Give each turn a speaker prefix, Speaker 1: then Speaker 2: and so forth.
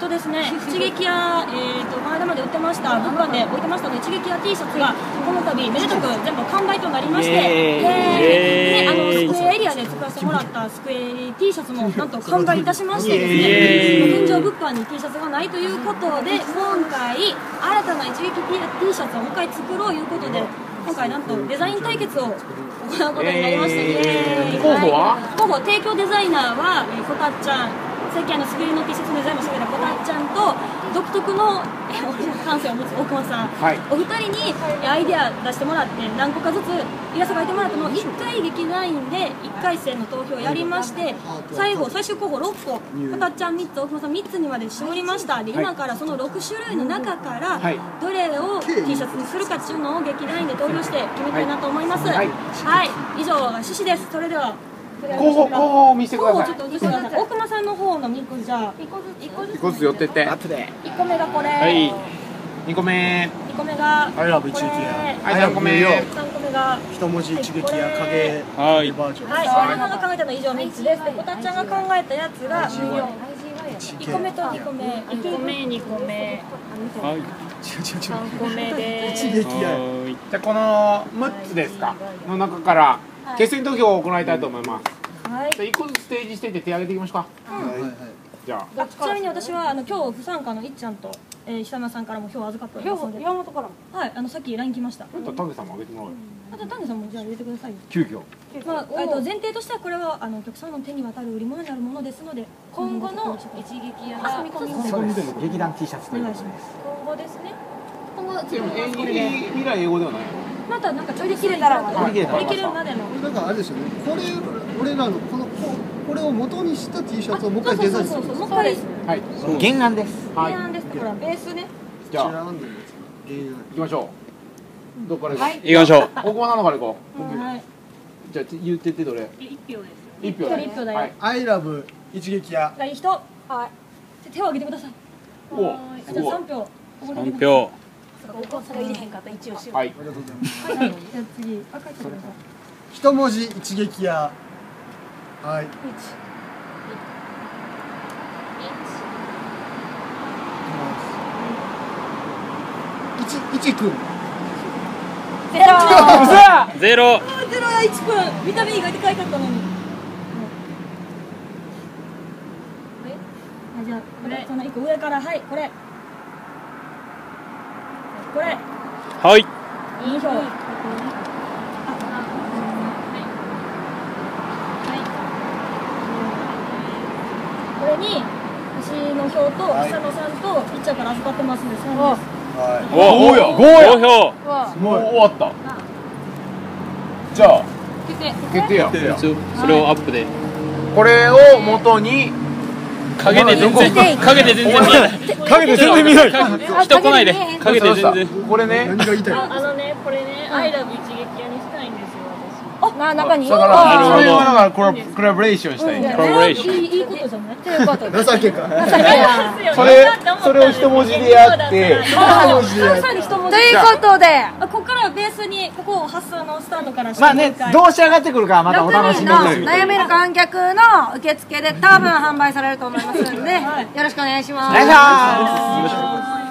Speaker 1: ですね、一撃屋、この間まで売ってました、物販で置いてましたので、一撃屋 T シャツが、この度、めでたく全部完売となりまして、で、スクエアエリアで作らせてもらったスクエ T シャツも、なんと完売いたしましてですね、現状物販に T シャツがないということで、今回、新たな一撃 T シャツをもう一回作ろうということで、今回なんとデザイン対決を行うことになりまして、
Speaker 2: 候補は
Speaker 1: 提供デザイナーは、こたっちゃん、さっきスクリーンの T シャツのデザインもしてくれたこたっちゃんと、独特の感性を持つ大熊さん、お二人にアイデア出してもらって、何個かずつイラスト描いてもらったのを1回劇団員で1回戦の投票をやりまして、最終候補6個、こたっちゃん3つ、大熊さん3つにまで絞りました。で、今からその6種類の中から、どれを T シャツにするかっていうのを劇団員で投票して決めたいなと思います。はい、以上が趣旨です。それでは
Speaker 2: 候補を見せてください。
Speaker 1: ちょっと見せてください。大熊さんの方の3個じゃあ
Speaker 2: 1個ずつ寄ってって。
Speaker 1: 1個目がこれ、
Speaker 2: 2個目
Speaker 1: が
Speaker 3: アイラブ一撃屋、
Speaker 2: 3個目
Speaker 1: 3個目が
Speaker 3: 一文字一撃屋影バージョン。
Speaker 1: はい、我々が考えたのは以上3つです。で、こたっちゃんが考えたやつが1個目と2個目、1個目、2個目、3個目で
Speaker 3: 一撃屋。
Speaker 2: じゃあこの6つですかの中から決選投票を行いたいと思います。じゃあ1個ずつ提示していって手挙げていきましょうか。じゃあ
Speaker 1: ちなみに私は今日不参加のいっちゃんと久山さんからも票を預かっておりますので、岩本からさっき LINE 来ました。
Speaker 2: 丹下さんも挙げてもらおうよ。
Speaker 1: あと丹下さんもじゃあ入れてくださいよ。
Speaker 2: 急遽
Speaker 1: 前提としてはこれはお客さんの手に渡る売り物になるものですので、今後の一撃屋が
Speaker 4: そういう劇団 T シャツということで
Speaker 1: 今後ですね。今後
Speaker 2: 未来英語ではない。
Speaker 1: またなんか売り切れたら売り切れるまでの
Speaker 3: なんかあれですよね。俺らのこれを元にした T シャツをもう一回デザインする。
Speaker 1: もう一回
Speaker 4: 原案です。
Speaker 1: 原案ですからベースね。
Speaker 2: じゃあ行きましょう。どこから行
Speaker 4: きましょう。
Speaker 2: ここなのから行こう。じゃあ言ってってどれ？1票です。1票だよ。
Speaker 3: アイラブ一撃屋。
Speaker 1: いい人。手を挙げてください。
Speaker 2: お、
Speaker 1: じゃあ3票。
Speaker 4: 3票。
Speaker 1: お父さんが入れへんかった一応しよう。
Speaker 2: はい。
Speaker 3: ありがとうございます。
Speaker 1: じゃあ次赤いところ。
Speaker 3: 一文字一撃屋。はい。1くん。
Speaker 4: ゼロ。
Speaker 1: や1くん。見た目意外と可愛かったのに。じゃあこれその1個上からこれ。
Speaker 4: はい。
Speaker 1: いい票。これに私の票と久野さんといっちゃんから預かってますんで3です。
Speaker 4: 5票。
Speaker 2: もう終わった。じゃあ決定や。
Speaker 4: それをアップで。
Speaker 2: これを元に
Speaker 4: 影で全然見えない。影で全然見えない。人来ないで。影で全然。
Speaker 2: これね。
Speaker 3: 何が言いたい？
Speaker 1: これね、アイラブ一撃屋にしたいんですよ私。
Speaker 5: 中に。
Speaker 2: だからそれはだからコラボレーションしたいんだよ。
Speaker 1: いいことじゃない？
Speaker 3: 情けか。
Speaker 2: それを一文字でやって。
Speaker 5: ということで、
Speaker 1: ここからベースにここを発想のスタートから
Speaker 4: まあね、どう仕上がってくるかまたお楽
Speaker 5: 6
Speaker 4: しみ
Speaker 5: 人の
Speaker 4: に。
Speaker 5: 悩める観客の受付で多分販売されると思いますので、よろしくお願いします。
Speaker 4: お願いします。